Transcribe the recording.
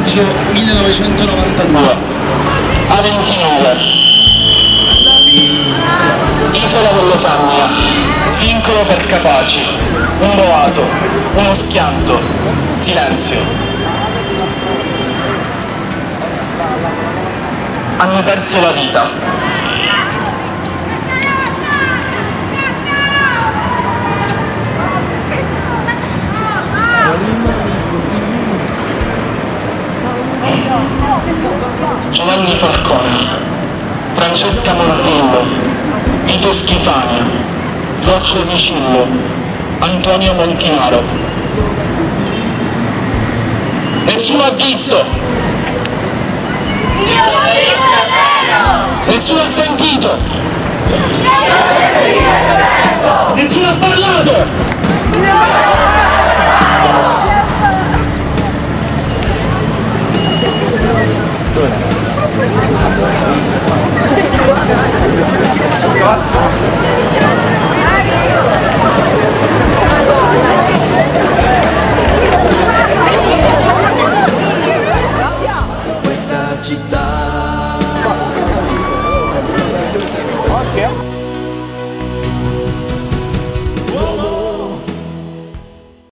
maggio 1992. A29. Isola delle Femmine, svincolo per capaci, un boato, uno schianto, silenzio. Hanno perso la vita. Giovanni Falcone, Francesca Morvillo, Vito Schifani, Rocco Micillo, Antonio Montinaro. Nessuno ha visto! Io l'ho visto, vero! Nessuno ha sentito! Io l'ho visto! Nessuno ha parlato! No!